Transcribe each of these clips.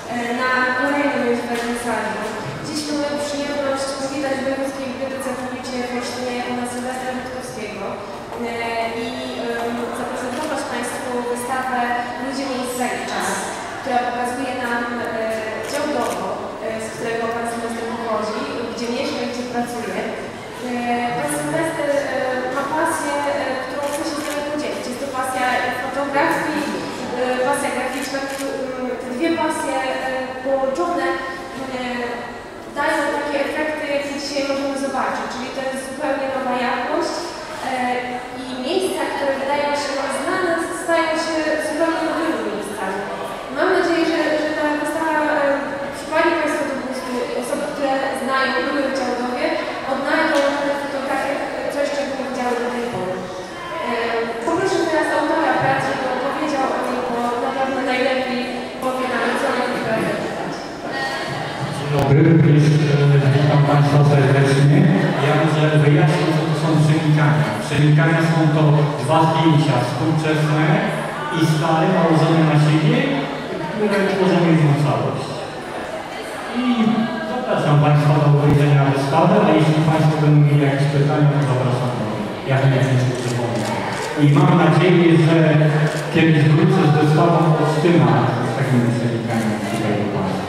na kolejnym uniwersytecie. Dziś mamy przyjemność powitać w Wojewódzkiej Bibliotece Publicznej w Olsztynie pana Sylwestra Witkowskiego i zaprezentować Państwu wystawę Ludzie, miejsca i czas, która pokazuje nam działdowo, z którego pan Sylwester pochodzi, gdzie mieszka i gdzie pracuje. Pan Sylwester ma pasję, którą chce się z nami podzielić. Jest to pasja fotografii, pasja graficzna. Te dwie pasje połączone dają takie efekty, jakie dzisiaj możemy zobaczyć. Czyli to jest zupełnie nowa jakość i miejsca, które wydają się znane, stają się zupełnie nowymi miejscami. Mam nadzieję, że ta wystawa przypali Państwu do gustu. Osoby, które znają, były w Działdowie, odnajdą na tych fotografiach coś, czego nie widziały do tej pory. Poproszę teraz autora pracy, żeby opowiedział o niej, bo naprawdę najlepiej powie nam, co na fotografiach czytać. Dzień dobry, witam Państwa serdecznie. Ja może wyjaśnię, co to są przenikania. Przenikania są to dwa zdjęcia współczesne i stare nałożone na siebie, które tworzą jedną całość. I zapraszam Państwa do obejrzenia wystawy, a jeśli Państwo będą mieli jakieś pytania, to zapraszam do jak najwięcej przypomnę. I mam nadzieję, że kiedyś wrócę z wystawą Olsztyna z takimi przenikaniami tutaj do Państwa.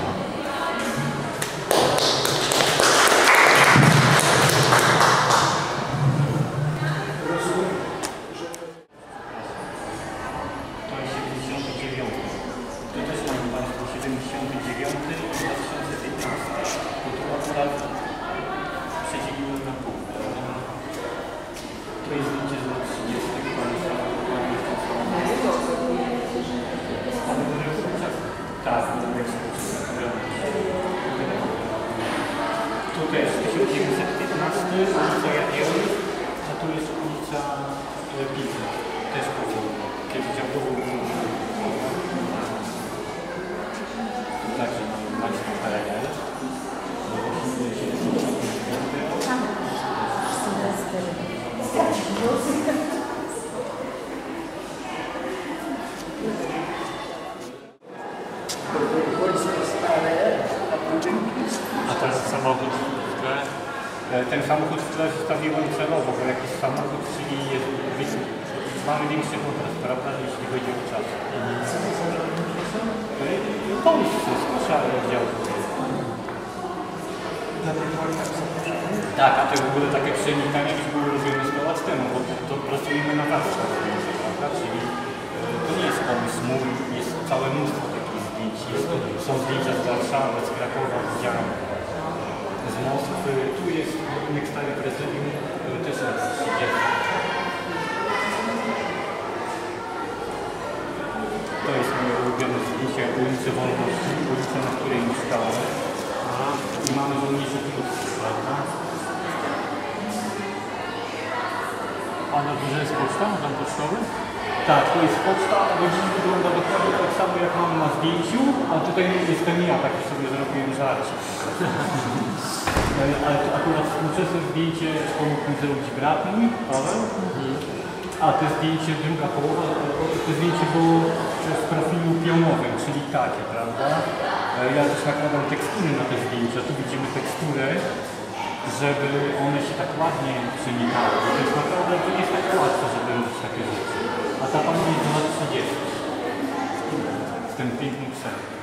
Tutaj jest 1915, ulica Jagiełły, a tu jest ulica Piwna, też powolna, kiedy działkowo było. Także mamy Państwa PRL. A to jest samochód w tle. Ten samochód w tle wstawiłem celowo, bo jakiś samochód, czyli mamy większy kontrast, prawda, jeśli chodzi o czas. Polscy, Koszary oddział. Tak, a to w ogóle takie przenikania już były robione 100 lat temu, bo to pracujemy na warsztat, prawda, czyli to nie jest pomysł mój, jest całe mnóstwo takich zdjęć. Są zdjęcia z Warszawy, z Krakowa, z Moskwy. Tu jest budynek Stary Prezydium, który też lat 30. To jest moje ulubione zdjęcie ulicy Wolności, ulica, na której mieszkałem. I mamy żołnierzy plus, prawda? A na górze jest poczta? Tam pocztowy? Tak, to jest poczta, bo dziś wygląda dokładnie tak samo jak mam na zdjęciu, a tutaj jestem ja, taki sobie zrobiłem żarć. Ale to akurat współczesne zdjęcie pomógł mi zrobić brat mój, Paweł. A to zdjęcie, druga połowa, to zdjęcie było z profilu pionowym, czyli takie, prawda? Ja też nakładam tekstury na te zdjęcia, tu widzimy teksturę, żeby one się tak ładnie przenikały. To jest naprawdę, to nie jest tak łatwo, żeby robić takie rzeczy. A ta pani jest 2,30 z tym pięknym psem.